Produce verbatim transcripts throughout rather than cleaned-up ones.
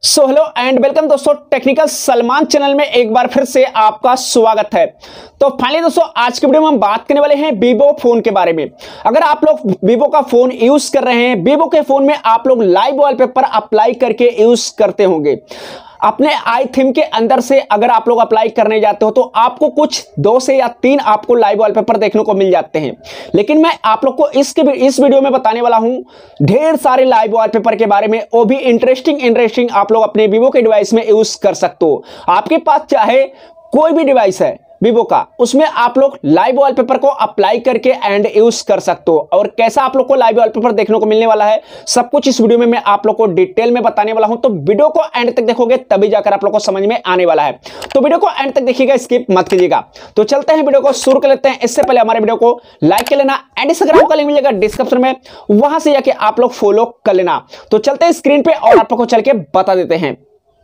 So hello and welcome दोस्तों, technical Salman channel में एक बार फिर से आपका स्वागत है। तो फाइनली दोस्तों आज की वीडियो में हम बात करने वाले हैं वीवो फोन के बारे में। अगर आप लोग वीवो का फोन यूज कर रहे हैं, वीवो के फोन में आप लोग लाइव वॉलपेपर अप्लाई करके यूज करते होंगे अपने आई थीम के अंदर से। अगर आप लोग अप्लाई करने जाते हो तो आपको कुछ दो से या तीन आपको लाइव वॉलपेपर देखने को मिल जाते हैं, लेकिन मैं आप लोग को इसके इस वीडियो में बताने वाला हूं ढेर सारे लाइव वॉलपेपर के बारे में, वो भी इंटरेस्टिंग इंटरेस्टिंग आप लोग अपने वीवो के डिवाइस में यूज कर सकते हो। आपके पास चाहे कोई भी डिवाइस है वीवो का, उसमें आप लोग लाइव वॉलपेपर को अप्लाई करके एंड यूज कर सकते हो। और कैसा आप लोग को लाइव वॉलपेपर देखने को मिलने वाला है, सब कुछ इस वीडियो में मैं आप लोग को डिटेल में बताने वाला हूं। तो वीडियो को एंड तक देखोगे तभी जाकर आप लोग को समझ में आने वाला है। तो वीडियो को एंड तक देखिएगा, स्किप मत कीजिएगा। तो चलते हैं, वीडियो को शुरू कर लेते हैं। इससे पहले हमारे वीडियो को लाइक कर लेना एंड इंस्टाग्राम का लिंक मिलेगा डिस्क्रिप्शन में, वहां से जाके आप लोग फॉलो कर लेना। तो चलते हैं स्क्रीन पे और आप लोग को चल के बता देते हैं।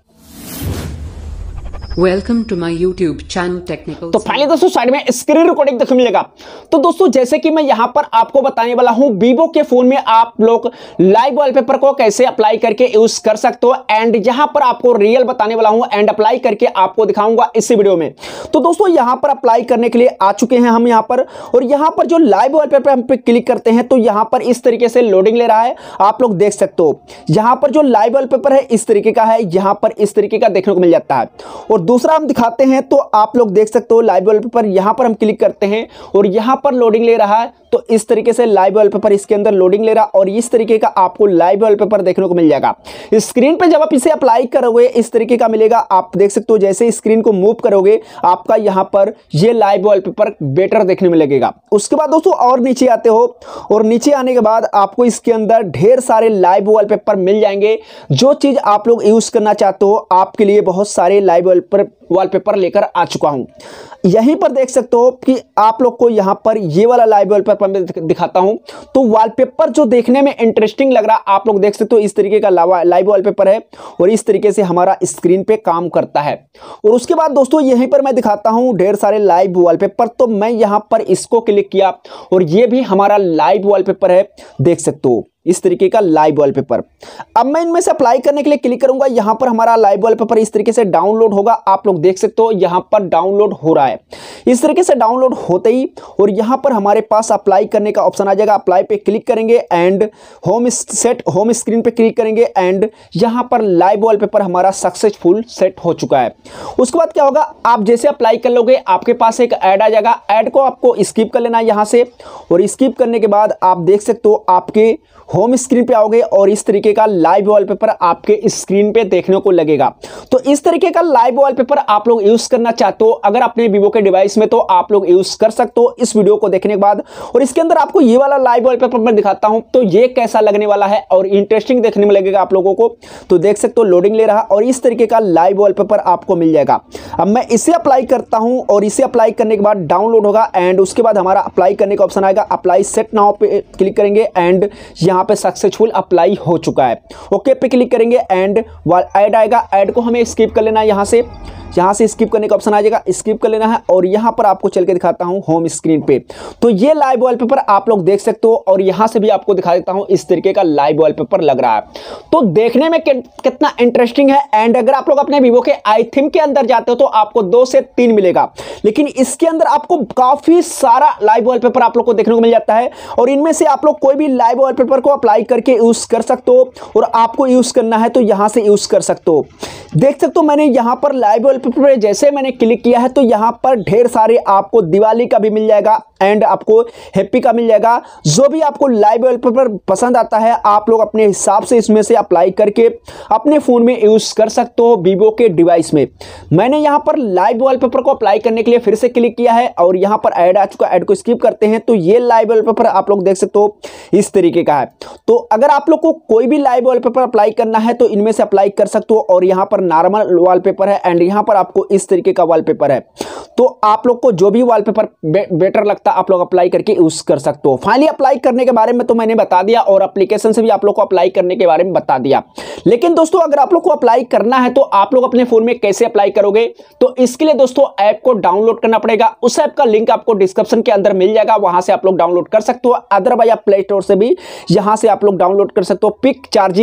Welcome to my YouTube channel technical. तो फाइनली दोस्तों साइड में स्क्रीन रिकॉर्डिंग देखने मिलेगा। तो दोस्तों जैसे कि मैं यहां पर आपको बताने वाला हूं वीवो के फोन में आप लोग लाइव वॉलपेपर को कैसे अप्लाई करके यूज कर सकते हो, एंड यहां पर आपको रियल बताने वाला हूं एंड अप्लाई करके आपको दिखाऊंगा इसी वीडियो में। तो दोस्तों यहां पर अप्लाई करने के लिए आ चुके हैं हम यहां पर, और यहां पर जो लाइव वॉलपेपर हम पे क्लिक करते हैं तो यहां पर इस तरीके से लोडिंग ले रहा है, आप लोग देख सकते हो। यहां पर जो लाइव वॉलपेपर है इस तरीके का है, यहां पर इस तरीके का देखने को मिल जाता है। और दूसरा हम दिखाते हैं तो आप लोग देख सकते हो लाइव वॉलपेपर, यहां पर हम क्लिक करते हैं और यहां पर लोडिंग ले रहा है। तो इस तरीके से लाइव वॉलपेपर इसके अंदर लोडिंग ले रहा और इस तरीके का आपको लाइव वॉलपेपर देखने को मिल जाएगा। स्क्रीन पे जब आप इसे अप्लाई करोगे इस तरीके का मिलेगा, आप देख सकते हो। जैसे स्क्रीन को मूव करोगे आपका यहां पर ये लाइव वॉलपेपर बेटर देखने में लगेगा। उसके बाद दोस्तों और नीचे आते हो, और नीचे आने के बाद आपको इसके अंदर ढेर सारे लाइव वॉलपेपर मिल जाएंगे। जो चीज आप लोग यूज करना चाहते हो आपके लिए बहुत सारे लाइव वॉलपेपर वॉलपेपर लेकर आ चुका हूं। यहीं पर देख सकते हो कि आप लोग को यहां पर ये वाला लाइव वॉलपेपर मैं दिखाता हूं। तो वॉलपेपर जो देखने में इंटरेस्टिंग लग रहा, आप लोग देख सकते हो इस तरीके का लाइव वॉलपेपर है और इस तरीके से हमारा स्क्रीन पे काम करता है। और उसके बाद दोस्तों यहीं पर मैं दिखाता हूं ढेर सारे लाइव वॉलपेपर। तो मैं यहां पर इसको क्लिक किया और ये भी हमारा लाइव वॉलपेपर है, देख सकते हो इस तरीके का लाइव वॉलपेपर। अब मैं इनमें से अप्लाई करने के लिए क्लिक करूंगा, यहां पर हमारा लाइव वॉलपेपर इस तरीके से डाउनलोड होगा। आप लोग देख सकते हो यहां पर डाउनलोड हो रहा है। इस तरीके से डाउनलोड होते ही और यहां पर हमारे पास अप्लाई करने का ऑप्शन आ जाएगा। अप्लाई पे क्लिक करेंगे and home set home screen पे क्लिक करेंगे एंड यहां पर लाइव वॉलपेपर हमारा सक्सेसफुल सेट हो चुका है। उसके बाद क्या होगा, आप जैसे अप्लाई कर लोगे आपके पास एक ऐड आ जाएगा। ऐड को आपको स्किप कर लेना है यहां से, और स्किप करने के बाद आप देख सकते हो आपके होम स्क्रीन पे आओगे और इस तरीके का लाइव वॉलपेपर आपके स्क्रीन पे देखने को लगेगा। तो इस तरीके का लाइव वॉलपेपर आप लोग यूज करना चाहते हो अगर अपने वीवो के डिवाइस में, तो आप लोग यूज कर सकते हो इस वीडियो को देखने के बाद। और इसके अंदर आपको ये वाला लाइव वॉलपेपर मैं दिखाता हूं तो ये कैसा लगने वाला है और इंटरेस्टिंग देखने में लगेगा आप लोगों को। तो देख सकते हो लोडिंग ले रहा और इस तरीके का लाइव वॉलपेपर आपको मिल जाएगा। अब मैं इसे अप्लाई करता हूं और इसे अप्लाई करने के बाद डाउनलोड होगा एंड उसके बाद हमारा अप्लाई करने का ऑप्शन आएगा। अप्लाई सेट नाउ पे क्लिक करेंगे एंड यहां पे सक्सेसफुल अप्लाई हो चुका है। ओके पे क्लिक करेंगे एंड ऐड आएगा। ऐड को हमें स्किप कर लेना है, यहां से यहां से स्किप करने का ऑप्शन आ जाएगा, स्किप कर लेना है। और यहां पर आपको चल के दिखाता हूं होम स्क्रीन पे। तो ये लाइव वॉलपेपर आप लोग देख सकते हो और यहां से भी आपको दिखा देता हूं इस तरीके का लाइव वॉलपेपर लग रहा है। तो देखने में कि, कितना इंटरेस्टिंग है। एंड अगर आप लोग अपने वीवो के आई थीम के अंदर जाते हो तो आपको दो से तीन मिलेगा, लेकिन इसके अंदर आपको काफी सारा लाइव वॉलपेपर आप लोग को देखने को मिल जाता है। और इनमें से आप लोग कोई भी लाइव वॉलपेपर को अप्लाई करके यूज कर सकते हो, और आपको यूज करना है तो यहां से यूज कर सकते हो। देख सकते हो मैंने यहां पर लाइव वॉलपेपर पे जैसे मैंने क्लिक किया है तो यहां पर ढेर सारे आपको दिवाली का भी मिल जाएगा एंड आपको हैप्पी का मिल जाएगा। जो भी आपको लाइव वॉलपेपर पसंद आता है आप लोग अपने हिसाब से इसमें से अप्लाई करके अपने फोन में यूज कर सकते हो वीवो के डिवाइस में। मैंने यहां पर लाइव वॉलपेपर को अप्लाई करने के लिए फिर से क्लिक किया है और यहां पर ऐड आ चुका। ऐड को स्किप करते हैं तो ये लाइव वॉलपेपर आप लोग देख सकते हो इस तरीके का है। तो अगर आप लोग को कोई भी लाइव वॉलपेपर अप्लाई करना है तो इनमें से अप्लाई कर सकते हो। और यहां पर नॉर्मल वॉलपेपर है एंड यहां पर आपको इस तरीके का वॉलपेपर है। तो आप लोग को जो भी वॉलपेपर बे, बेटर लगता है आप लोग अप्लाई करके यूज कर सकते हो। फाइनली अप्लाई करने के बारे में तो मैंने बता दिया और एप्लीकेशन से भी आप लोग को अप्लाई करने के बारे में बता दिया। लेकिन दोस्तों अगर आप लोग को अप्लाई करना है तो आप लोग अपने फोन में कैसे अप्लाई करोगे, तो इसके लिए दोस्तों ऐप को डाउनलोड करना पड़ेगा। उस ऐप का लिंक आपको डिस्क्रिप्शन के अंदर मिल जाएगा, वहां से आप लोग डाउनलोड कर सकते हो। अदरवाइज आप प्ले स्टोर से भी यहां से आप लोग डाउनलोड कर सकते हो। पिक चार्जिंग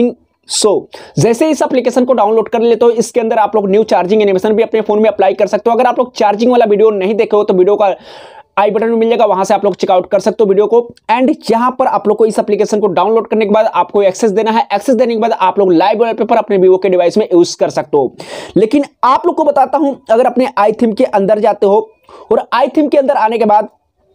सो so, जैसे इस एप्लीकेशन को डाउनलोड कर ले तो इसके अंदर आप लोग न्यू चार्जिंग एनिमेशन भी अपने फोन में अप्लाई कर सकते हो। अगर आप लोग चार्जिंग वाला वीडियो नहीं देखे हो तो वीडियो का आई बटन में मिल जाएगा, वहां से आप लोग चेकआउट कर सकते हो वीडियो को। एंड यहां पर आप लोग को इस एप्लीकेशन को डाउनलोड करने के बाद आपको एक्सेस देना है। एक्सेस देने के बाद आप लोग लाइव वॉलपेपर अपने वीवो के डिवाइस में यूज कर सकते हो। लेकिन आप लोग को बताता हूं, अगर अपने आई थीम के अंदर जाते हो और आई थीम के अंदर आने के बाद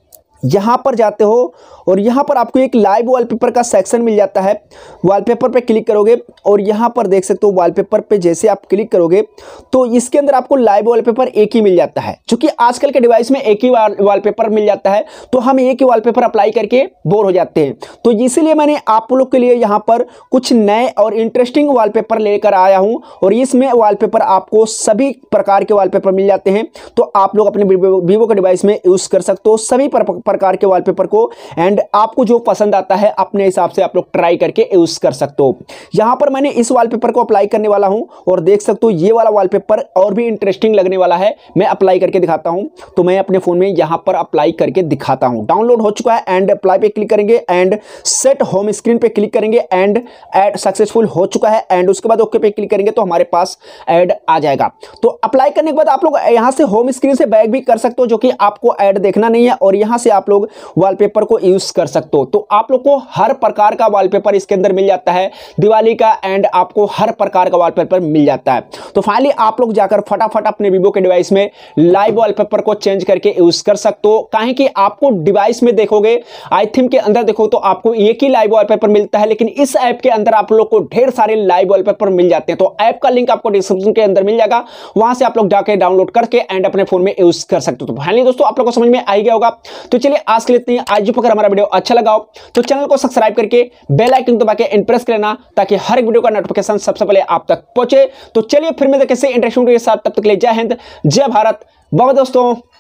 यहां पर जाते हो और यहां पर आपको एक लाइव वॉलपेपर का सेक्शन मिल जाता है। वॉलपेपर पे क्लिक करोगे और यहां पर देख सकते हो वॉलपेपर पे जैसे आप क्लिक करोगे तो इसके अंदर आपको लाइव वॉलपेपर एक ही मिल जाता है। क्योंकि आजकल के डिवाइस में एक ही वॉलपेपर मिल जाता है तो हम एक ही वॉलपेपर अप्लाई करके बोर हो जाते हैं। तो इसीलिए मैंने आप लोग के लिए यहां पर कुछ नए और इंटरेस्टिंग वॉलपेपर लेकर आया हूं और इसमें वॉलपेपर आपको सभी प्रकार के वॉलपेपर मिल जाते हैं। तो आप लोग अपने वीवो के डिवाइस में यूज कर सकते हो सभी प्रकार के वॉलपेपर को। एंड आपको जो पसंद आता है अपने हिसाब से आप लोग ट्राई करके यूज कर सकते हो। यहां पर मैंने इस वॉलपेपर को अप्लाई करने वाला हूं और देख सकते हो ये वाला वॉलपेपर और भी इंटरेस्टिंग लगने वाला है। मैं अप्लाई करके दिखाता हूं। तो मैं अपने फोन में यहां पर अप्लाई करके दिखाता हूं। डाउनलोड हो चुका है एंड अप्लाई पे क्लिक करेंगे एंड सेट होम स्क्रीन पे क्लिक करेंगे एंड ऐड सक्सेसफुल हो चुका है। एंड उसके बाद ओके पे क्लिक करेंगे तो हमारे पास ऐड आ जाएगा। तो अप्लाई करने के बाद आप लोग यहां से होम स्क्रीन से बैक भी कर सकते हो, जो कि आपको ऐड देखना नहीं है, और यहां से आप लोग वॉलपेपर को यूज कर सकते हो। तो आप लोग को हर प्रकार का वॉलपेपर इसके अंदर मिल जाता है दिवाली का, एंड आपको हर प्रकार का वॉलपेपर मिल जाता है। तो फाइनली आप लोग जाकर फटाफट अपने वीवो के डिवाइस में लाइव वॉलपेपर को चेंज करके यूज कर सकते हो। काहे कि आपको डिवाइस में देखोगे आई थीम के अंदर देखो तो आपको एक ही लाइव वॉलपेपर मिलता है, लेकिन इस ऐप के अंदर आप लोग को ढेर सारे लाइव वॉलपेपर मिल जाते हैं। तो ऐप का लिंक आपको डिस्क्रिप्शन के अंदर मिल जाएगा, वहां से आप लोग जाकर डाउनलोड करके एंड अपने फोन में यूज कर सकते हो। तो फाइनली दोस्तों आप लोग को समझ में आ गया होगा। तो चलिए आज के लिए इतनी। आज अगर हमारा वीडियो अच्छा लगा हो तो चैनल को सब्सक्राइब करके बेल आइकन दबा के इंप्रेस कर लेना, ताकि हर एक वीडियो का नोटिफिकेशन सबसे पहले आप तक पहुंचे। तो चलिए फिर मिलते हैं किसी इंटरेस्टिंग वीडियो के साथ, तब तक के लिए जय हिंद, जय भारत। बाय दोस्तों।